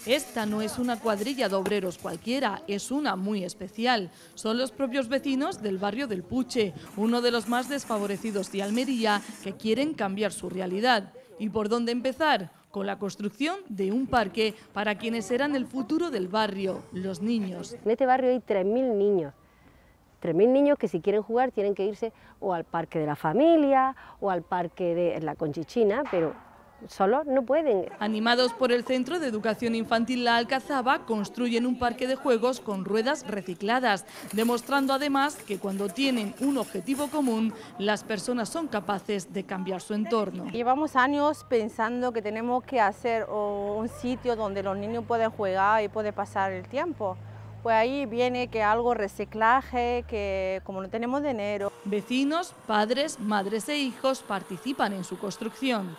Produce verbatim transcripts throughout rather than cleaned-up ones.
Esta no es una cuadrilla de obreros cualquiera, es una muy especial. Son los propios vecinos del barrio del Puche, uno de los más desfavorecidos de Almería, que quieren cambiar su realidad. ¿Y por dónde empezar? Con la construcción de un parque para quienes serán el futuro del barrio, los niños. En este barrio hay tres mil niños. tres mil niños que si quieren jugar tienen que irse o al parque de la familia o al parque de la Conchichina, pero solos no pueden. Animados por el Centro de Educación Infantil La Alcazaba, construyen un parque de juegos con ruedas recicladas, demostrando además que cuando tienen un objetivo común, las personas son capaces de cambiar su entorno. Llevamos años pensando que tenemos que hacer un sitio donde los niños pueden jugar y pueden pasar el tiempo. Pues ahí viene que algo reciclaje, que como no tenemos dinero. Vecinos, padres, madres e hijos participan en su construcción.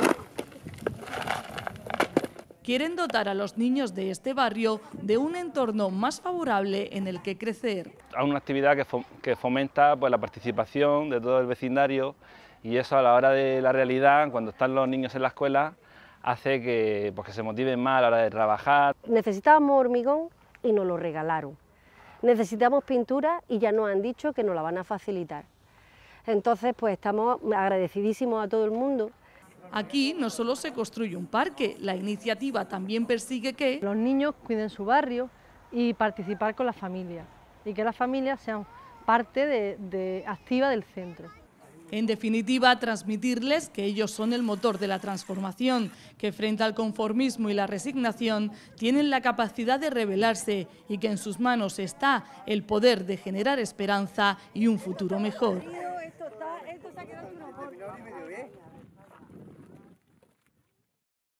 Quieren dotar a los niños de este barrio de un entorno más favorable en el que crecer. Es una actividad que fomenta pues, la participación de todo el vecindario, y eso a la hora de la realidad, cuando están los niños en la escuela, hace que, pues, que se motiven más a la hora de trabajar. Necesitábamos hormigón y nos lo regalaron. Necesitamos pintura y ya nos han dicho que nos la van a facilitar. Entonces, pues estamos agradecidísimos a todo el mundo. Aquí no solo se construye un parque, la iniciativa también persigue que los niños cuiden su barrio y participar con la familia, y que las familias sean parte de, de activa del centro. En definitiva, transmitirles que ellos son el motor de la transformación, que frente al conformismo y la resignación tienen la capacidad de rebelarse y que en sus manos está el poder de generar esperanza y un futuro mejor.